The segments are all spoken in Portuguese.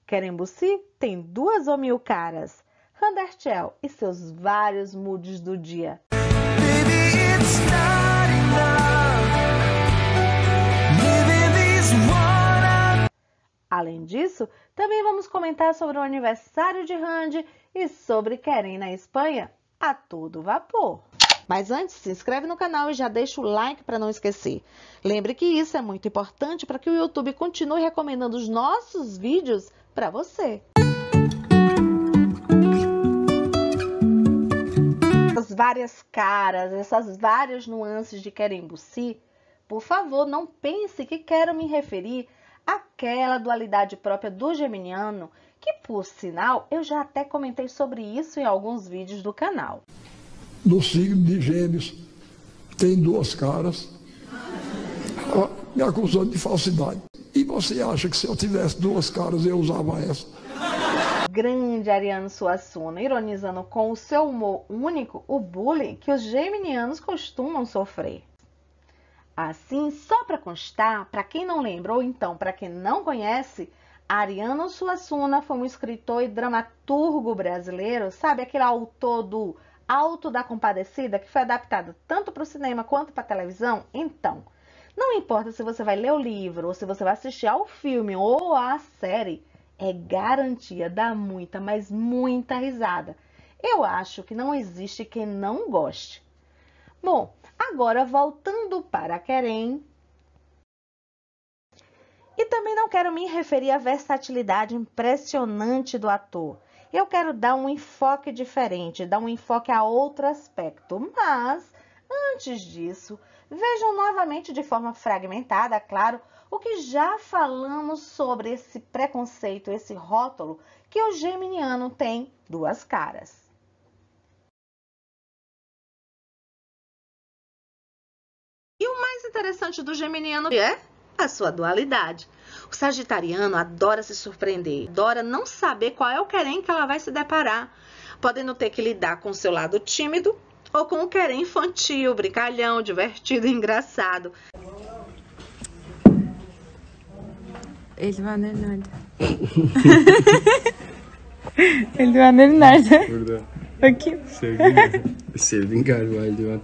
Querembuci tem 2 ou 1000 caras. Randerchel e seus vários moods do dia. Além disso, também vamos comentar sobre o aniversário de Randy e sobre Keren na Espanha a todo vapor. Mas antes, se inscreve no canal e já deixa o like para não esquecer. Lembre que isso é muito importante para que o YouTube continue recomendando os nossos vídeos para você. Essas várias caras, essas várias nuances de Querembuci, por favor, não pense que quero me referir àquela dualidade própria do geminiano, que, por sinal, eu já até comentei sobre isso em alguns vídeos do canal. No signo de Gêmeos, tem 2 caras, me acusando de falsidade. E você acha que se eu tivesse 2 caras, eu usava essa? Grande Ariano Suassuna, ironizando com o seu humor único o bullying que os geminianos costumam sofrer. Assim, só para constar, para quem não lembra ou então para quem não conhece, Ariano Suassuna foi um escritor e dramaturgo brasileiro, sabe aquele autor do Alto da Compadecida, que foi adaptado tanto para o cinema quanto para a televisão? Então, não importa se você vai ler o livro, ou se você vai assistir ao filme ou à série, é garantia dar muita, mas muita risada. Eu acho que não existe quem não goste. Bom, agora voltando para Keren. E também não quero me referir à versatilidade impressionante do ator. Eu quero dar um enfoque diferente, dar um enfoque a outro aspecto. Mas, antes disso, vejam novamente de forma fragmentada, claro, o que já falamos sobre esse preconceito, esse rótulo, que o geminiano tem 2 caras. E o mais interessante do geminiano é a sua dualidade. O sagitariano adora se surpreender, adora não saber qual é o Keren que ela vai se deparar, podendo ter que lidar com o seu lado tímido ou com o Keren infantil, brincalhão, divertido e engraçado. Eldivenleri nerede? Eldivenleri nerede? Burada. Bakayım. Sevdin galiba eldiven.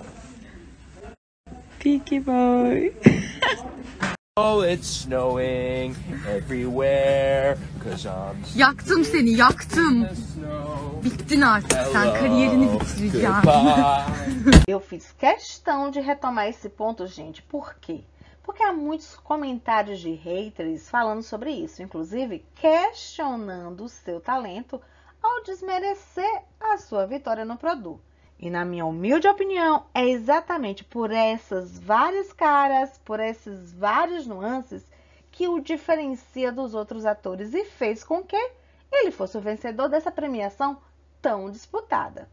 Peaky boy. Oh, it's snowing everywhere 'cause I'm Yaktım seni, yaktım. snow. Bittin artık. Sen kariyerini bitireceğim. Goodbye. Eu fiz questão de retomar esse ponto, gente. Por quê? Porque há muitos comentários de haters falando sobre isso, inclusive questionando o seu talento ao desmerecer a sua vitória no produto. E na minha humilde opinião, é exatamente por essas várias caras, por esses vários nuances, que o diferencia dos outros atores e fez com que ele fosse o vencedor dessa premiação tão disputada.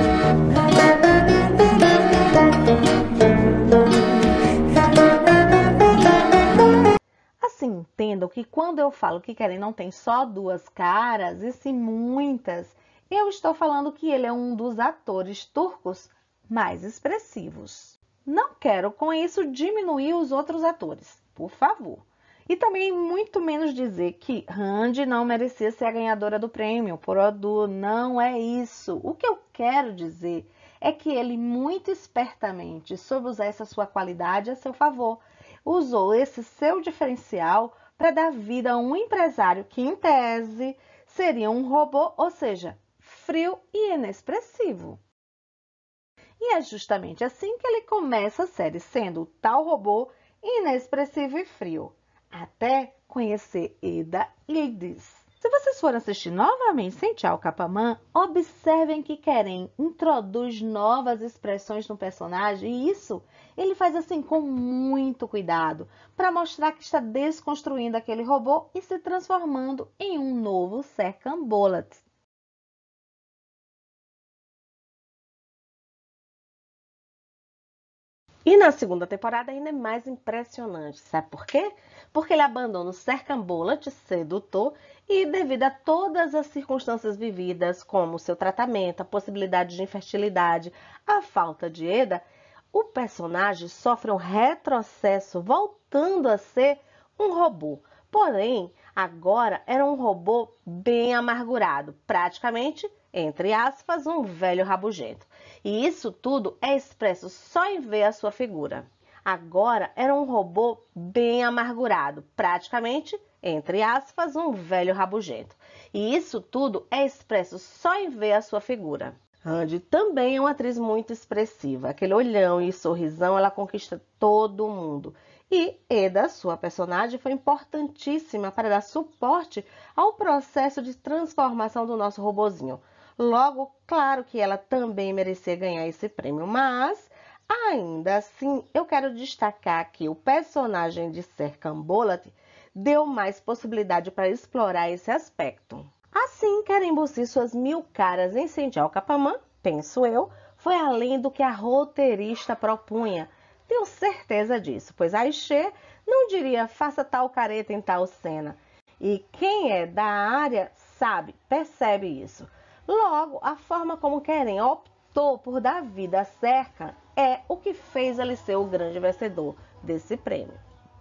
Assim, entendam que quando eu falo que Keren não tem só 2 caras, e sim muitas, eu estou falando que ele é um dos atores turcos mais expressivos. Não quero com isso diminuir os outros atores, por favor. E também muito menos dizer que Randy não merecia ser a ganhadora do prêmio por Odu. Não é isso. O que eu quero dizer é que ele muito espertamente soube usar essa sua qualidade a seu favor. Usou esse seu diferencial para dar vida a um empresário que, em tese, seria um robô, ou seja, frio e inexpressivo. E é justamente assim que ele começa a série, sendo o tal robô inexpressivo e frio, até conhecer Eda Ildiz. Se vocês forem assistir novamente sem Tchau Capamã, observem que Keren introduz novas expressões no personagem e isso ele faz assim com muito cuidado para mostrar que está desconstruindo aquele robô e se transformando em um novo Serkan Bolat. E na segunda temporada ainda é mais impressionante, sabe por quê? Porque ele abandona o Serkan Bolat, sedutor, e devido a todas as circunstâncias vividas, como o seu tratamento, a possibilidade de infertilidade, a falta de Eda, o personagem sofre um retrocesso, voltando a ser um robô. Porém, Agora era um robô bem amargurado, praticamente, entre aspas, um velho rabugento. E isso tudo é expresso só em ver a sua figura. Agora era um robô bem amargurado, praticamente, entre aspas, um velho rabugento. E isso tudo é expresso só em ver a sua figura. Andy também é uma atriz muito expressiva. Aquele olhão e sorrisão, ela conquista todo mundo. E Eda, sua personagem, foi importantíssima para dar suporte ao processo de transformação do nosso robozinho. Logo, claro que ela também merecia ganhar esse prêmio, mas ainda assim eu quero destacar que o personagem de Serkan Bolat deu mais possibilidade para explorar esse aspecto. Assim, Kerem Bürsin suas 1000 caras em Sendial Capamã, penso eu, foi além do que a roteirista propunha. Tenho certeza disso, pois Ayşe não diria faça tal careta em tal cena. E quem é da área sabe, percebe isso. Logo, a forma como Kerem optou por dar vida a Serkan é o que fez ele ser o grande vencedor desse prêmio.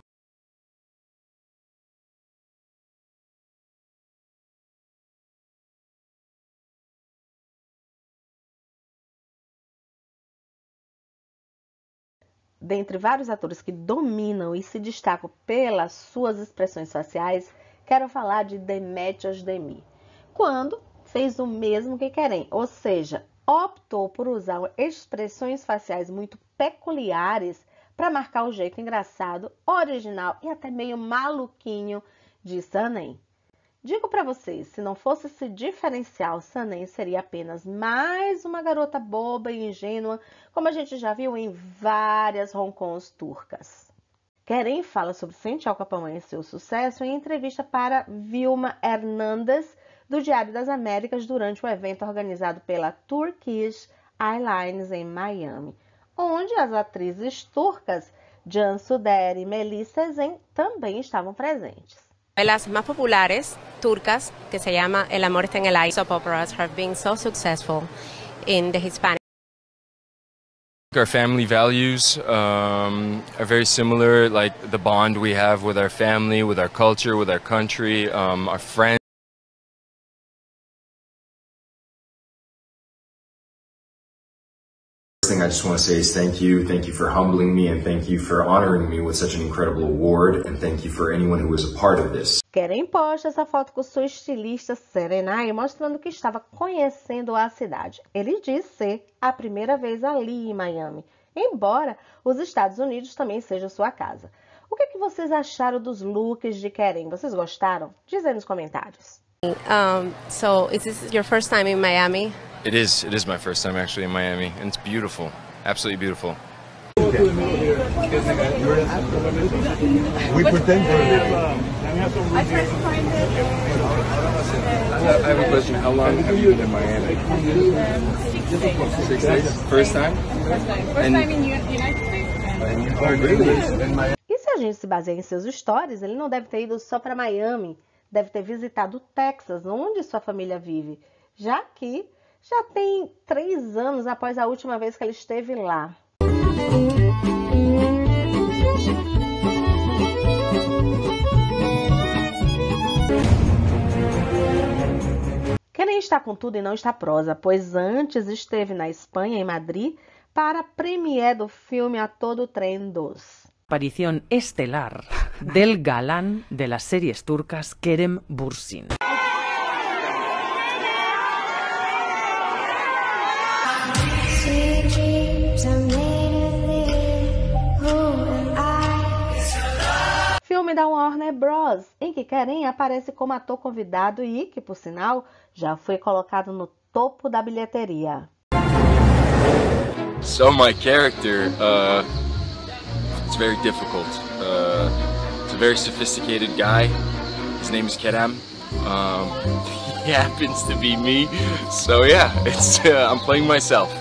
Dentre vários atores que dominam e se destacam pelas suas expressões faciais, quero falar de Demet Özdemir, quando fez o mesmo que Kerem, ou seja, optou por usar expressões faciais muito peculiares para marcar o jeito engraçado, original e até meio maluquinho de Sanem. Digo para vocês, se não fosse esse diferencial, Sanem seria apenas mais uma garota boba e ingênua, como a gente já viu em várias Hong Kongs turcas. Kerem fala sobre Sendial Capamã e seu sucesso em entrevista para Vilma Hernandez, do Diário das Américas, durante o evento organizado pela Turkish Airlines em Miami, onde as atrizes turcas Cansu Dere e Melisa Ezen também estavam presentes. Las más populares turcas, que se llama El amor está en el aire, soap operas have been so successful in the Hispanic. Our family values are very similar, like the bond we have with our family, with our culture, with our country, our friends. First thing I just want to say is thank you for humbling me, and thank you for honoring me with such an incredible award, and thank you for anyone who was a part of this. Kerem posta essa foto com sua estilista Serenay, mostrando que estava conhecendo a cidade. Ele diz ser a primeira vez ali em Miami, embora os Estados Unidos também seja sua casa. O que vocês acharam dos looks de Kerem? Vocês gostaram? Diz aí nos comentários. So is this your first time in Miami? It is my first time actually in Miami, and it's beautiful, absolutely beautiful. We pretend I have a question. How long have you been in Miami? 6 days. First time? First time in United States. E se a gente se baseia em seus stories, ele não deve ter ido só para Miami, deve ter visitado o Texas, onde sua família vive, já que já tem 3 anos após a última vez que ele esteve lá. Kerem está com tudo e não está prosa, pois antes esteve na Espanha, em Madrid, para a premiere do filme A Todo Tren 2. Aparición estelar del galán de las series turcas Kerem Bürsin. Filme da Warner Bros, em que Kerem aparece como ator convidado e que, por sinal, já foi colocado no topo da bilheteria. So my character, it's very difficult. It's a very sophisticated guy. His name is Kerem. He happens to be me. So yeah, it's I'm playing myself.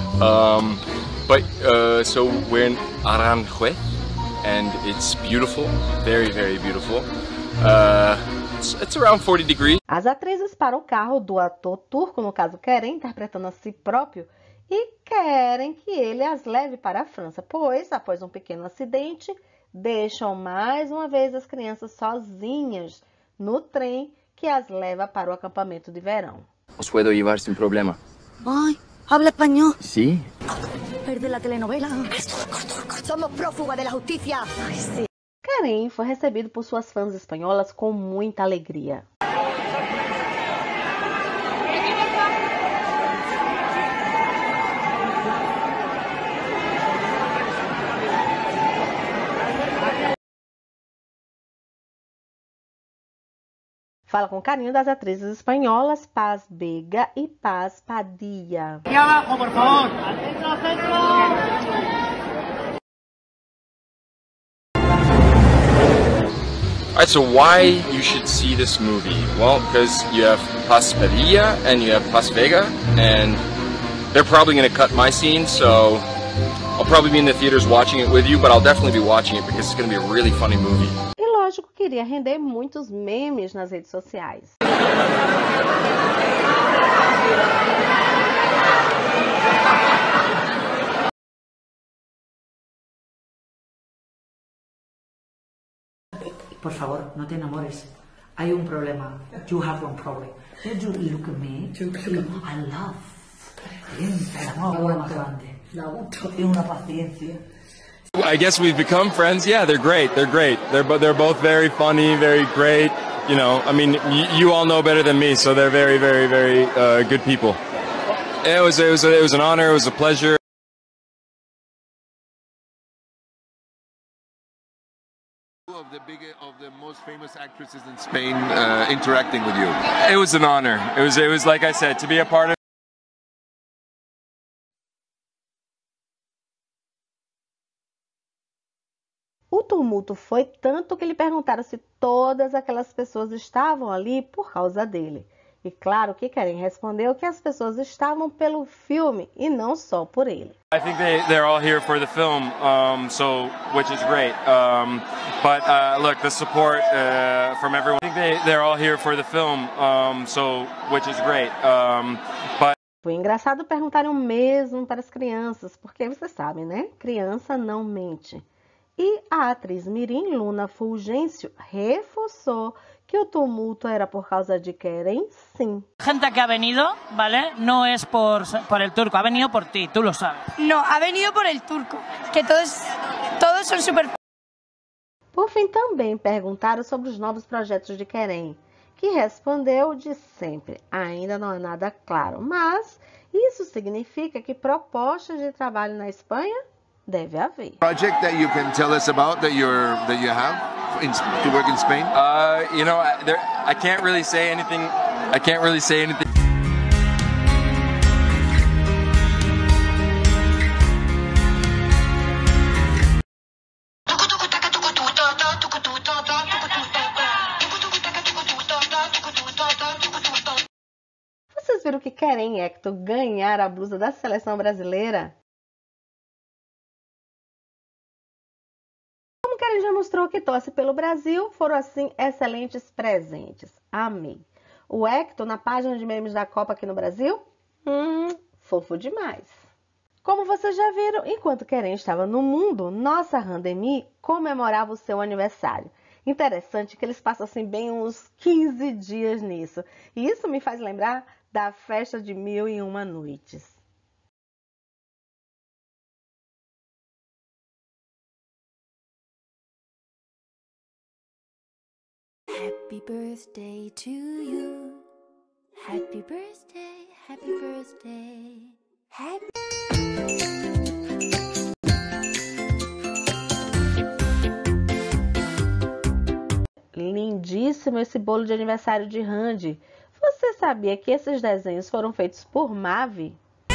So we're in Aranjuez, and it's beautiful, very, very beautiful. It's around 40 degrees. As atrizes param o carro do ator turco, no caso Kerem, interpretando a si próprio, e querem que ele as leve para a França, pois, após um pequeno acidente, deixam mais uma vez as crianças sozinhas no trem que as leva para o acampamento de verão. Os puedo llevar sin problema. Ay, ¿habla español? Sí. ¿Es de la telenovela? Somos prófugos de la justicia. Ay, sí. Keren foi recebido por suas fãs espanholas com muita alegria. Fala com carinho das atrizes espanholas Paz Vega e Paz Padilla. Aquí abajo, por favor. Al centro, centro. Alright, so why you should see this movie? Well, because you have Paz Padilla and you have Paz Vega, and they're probably going to cut my scene, so I'll probably be in the theaters watching it with you, but I'll definitely be watching it because it's going to be a really funny movie. E lógico que iria render muitos memes nas redes sociais. Por favor, no te enamores. Hay un problema. You have one problem. You look at me. I love. El amor más grande. Y una paciencia. I guess we've become friends. Yeah, they're great. They're great. They're both very funny, very great. You know, I mean, you all know better than me, so they're very, very, very good people. It was an honor. It was a pleasure. Of the most famous actresses in Spain interacting with you. It was an honor. It was like I said, to be a part of. O tumulto foi tanto que lhe perguntaram se todas aquelas pessoas estavam ali por causa dele. E claro que Keren respondeu que as pessoas estavam pelo filme e não só por ele. I think they're all here for the film, which is great. But look, the support from everyone. I think they're all here for the film, which is great. But foi engraçado perguntarem o mesmo para as crianças, porque você sabe, né? Criança não mente. E a atriz mirim Luna Fulgêncio reforçou que o tumulto era por causa de Keren, sim. Gente que ha venido, ¿vale? No es por el turco, ha venido por ti, tú lo sabes. No, ha venido por el turco, que todos son súper... Por fim, também perguntaram sobre os novos projetos de Keren, que respondeu de sempre. Ainda não é nada claro, mas isso significa que propostas de trabalho na Espanha deve haver. Project that you can tell us about that you have to work in Spain? You know, I can't really say anything. I can't really say anything. Vocês viram que Keren e Hector ganharam a blusa da seleção brasileira? Keren já mostrou que torce pelo Brasil, foram assim excelentes presentes. Amei. O Hector na página de memes da Copa aqui no Brasil? Fofo demais. Como vocês já viram, enquanto Keren estava no mundo, nossa Randemi comemorava o seu aniversário. Interessante que eles passam assim bem uns 15 dias nisso. E isso me faz lembrar da festa de 1001 noites. Happy birthday to you. Happy birthday, happy birthday. Happy... Lindíssimo esse bolo de aniversário de Randy. Você sabia que esses desenhos foram feitos por Mavi?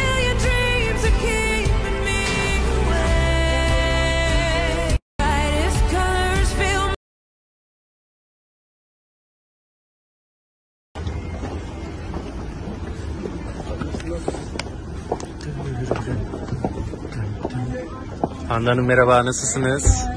Handan merhaba, nasılsınız?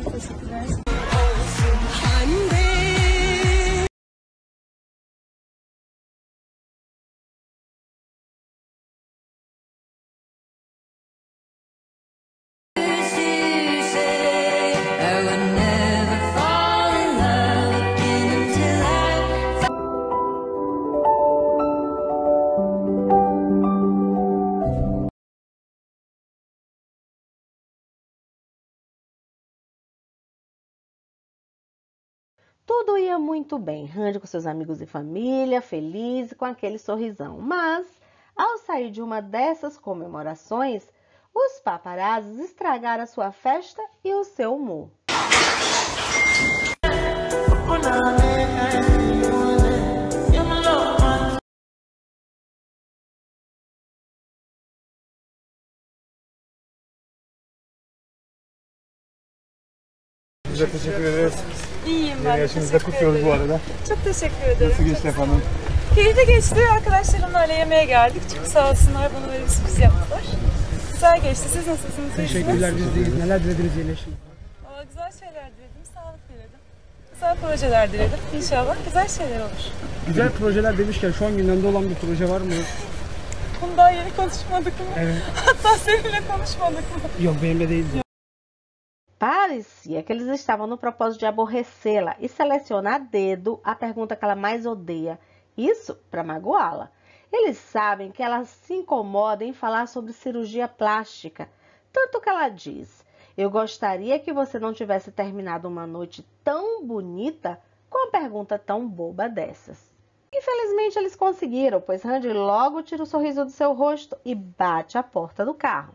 Tudo ia muito bem, Randy com seus amigos e família, feliz com aquele sorrisão. Mas, ao sair de uma dessas comemorações, os paparazzis estragaram a sua festa e o seu humor. Size teşekkür ederiz. İyiyim ben. Yeni yaşınızda kutluyoruz bu arada. Çok teşekkür ederim. Nasıl geçti efendim? Keyifli geçti. Arkadaşlarımla öyle yemeğe geldik. Çok sağ olsunlar, bana böyle bir sürpriz yaptılar. Güzel geçti. Siz nasılsınız? Teşekkürler, biz deyiz. Neler dilediniz yeni yaşında? Güzel şeyler diledim. Sağlık diledim. Güzel projeler diledim. İnşallah güzel şeyler olur. Güzel projeler demişken şu an gündemde olan bir proje var mı? Bunu daha yeni konuşmadık mı? Evet. Hatta seninle konuşmadık mı? Yok, benimle değil. Parecia que eles estavam no propósito de aborrecê-la e selecionar a dedo a pergunta que ela mais odeia. Isso para magoá-la. Eles sabem que ela se incomoda em falar sobre cirurgia plástica. Tanto que ela diz: eu gostaria que você não tivesse terminado uma noite tão bonita com uma pergunta tão boba dessas. Infelizmente eles conseguiram, pois Randy logo tira o sorriso do seu rosto e bate a porta do carro.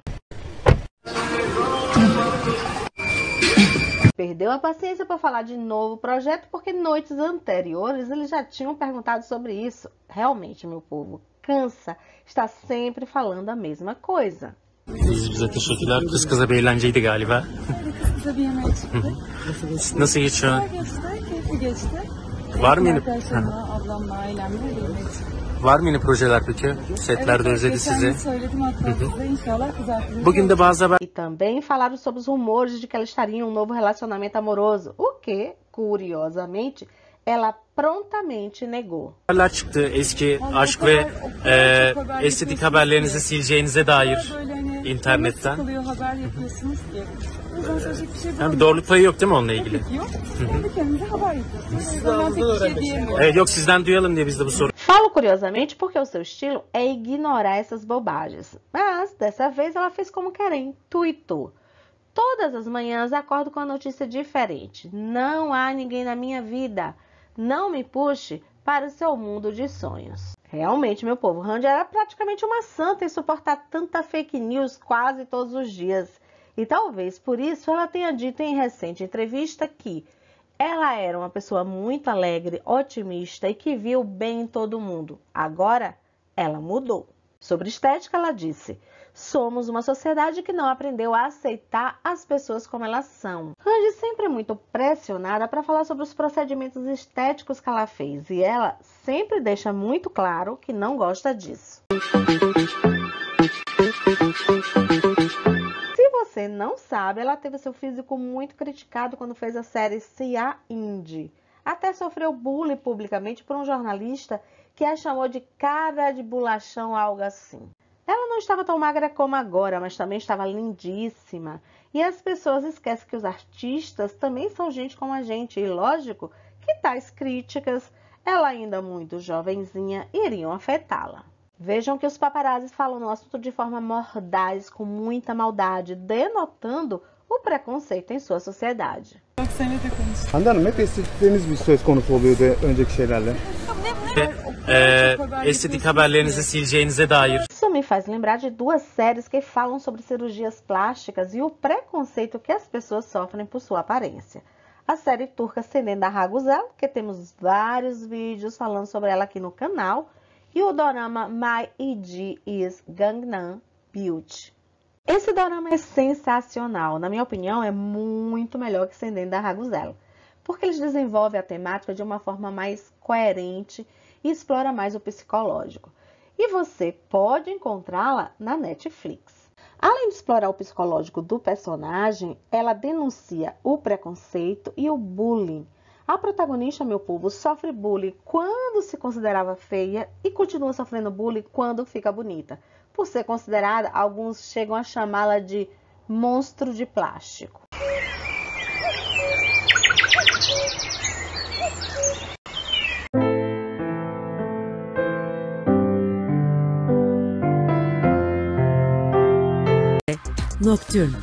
Perdeu a paciência para falar de novo projeto, porque noites anteriores eles já tinham perguntado sobre isso. Realmente, meu povo, cansa estar sempre falando a mesma coisa. Bize teşekkürler. Kız kıza bir eğlenceydi galiba. Kız kıza bir yemeğe çıktık. Nasıl geçiyor? Güzel geçti, keyifli geçti. Var mı yeni? Arkadaşlarımla, ablamla, ailemle yemeğe çıktık. Var mı yeni projeler peki? Setlerde özledi sizi. Söyledim hatta size, inşallah kızartılır. Bugün de bazı haber... E também falaram sobre os rumores de que ela estaria em um novo relacionamento amoroso, o que, curiosamente, ela prontamente negou. Haberler çıktı. Eski aşk ve estetik haberlerinizi sileceğinize dair internetten. Sıkılıyor, haber yapıyorsunuz diye. O yüzden söyleyecek bir şey Yani bir doğruluk payı yok değil mi onunla ilgili? yok. Kendi kendinize haber yapıyorsunuz. Ben pek bir şey diyemiyorum. Evet, yok sizden duyalım diye biz de bu soru. Falo curiosamente porque o seu estilo é ignorar essas bobagens. Mas, dessa vez, ela fez como querem, tweetou. Todas as manhãs acordo com a notícia diferente. Não há ninguém na minha vida. Não me puxe para o seu mundo de sonhos. Realmente, meu povo, Randy era praticamente uma santa em suportar tanta fake news quase todos os dias. E talvez por isso ela tenha dito em recente entrevista que ela era uma pessoa muito alegre, otimista e que viu bem em todo mundo. Agora, ela mudou. Sobre estética, ela disse: somos uma sociedade que não aprendeu a aceitar as pessoas como elas são. Randy sempre é muito pressionada para falar sobre os procedimentos estéticos que ela fez. E ela sempre deixa muito claro que não gosta disso. Se você não sabe, ela teve seu físico muito criticado quando fez a série Cia Indie. Até sofreu bullying publicamente por um jornalista que a chamou de cara de bolachão, algo assim. Ela não estava tão magra como agora, mas também estava lindíssima. E as pessoas esquecem que os artistas também são gente como a gente. E lógico que tais críticas, ela ainda muito jovenzinha, iriam afetá-la. Vejam que os paparazzis falam no assunto de forma mordaz, com muita maldade, denotando o preconceito em sua sociedade. Hande Hanım, hep estetikleriniz bir söz konusu oluyordu önceki şeylerle. Estetik haberlerinizi sileceğinize dair. Isso me faz lembrar de duas séries que falam sobre cirurgias plásticas e o preconceito que as pessoas sofrem por sua aparência. A série turca Senden Raguzel, que temos vários vídeos falando sobre ela aqui no canal, e o dorama My EG is Gangnam Beauty. Esse dorama é sensacional, na minha opinião é muito melhor que Senden Raguzel, porque eles desenvolvem a temática de uma forma mais coerente e explora mais o psicológico. E você pode encontrá-la na Netflix. Além de explorar o psicológico do personagem, ela denuncia o preconceito e o bullying. A protagonista, meu povo, sofre bullying quando se considerava feia e continua sofrendo bullying quando fica bonita. Por ser considerada, alguns chegam a chamá-la de monstro de plástico. Nocturne.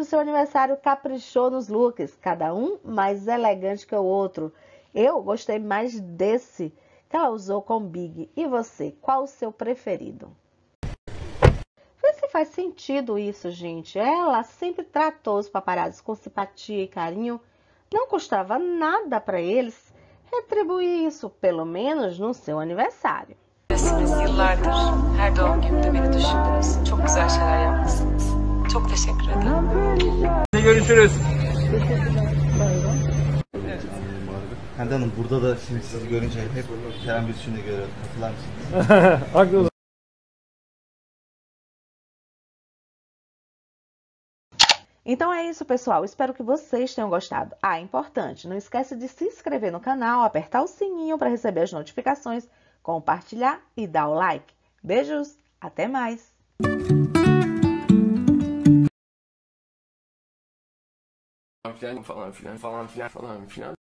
no seu aniversário caprichou nos looks, cada um mais elegante que o outro. Eu gostei mais desse que ela usou com Big. E você, qual o seu preferido? Vê se faz sentido isso, gente. Ela sempre tratou os paparazzis com simpatia e carinho. Não custava nada para eles retribuir isso, pelo menos no seu aniversário. Yıllardır her doğum günümde beni düşündünüz. Çok güzel şeyler yapmışsınız. Çok teşekkür ederim. Görüşürüz. Hande Hanım burada da şimdi sizi görünce hep Kerem Bürsin'i görüyorum. Katılar mısınız? Haklısın. Então é isso, pessoal. Espero que vocês tenham gostado. Ah, importante, não esquece de se inscrever no canal, apertar o sininho para receber as notificações, compartilhar e dar o like. Beijos, até mais! Falan filan.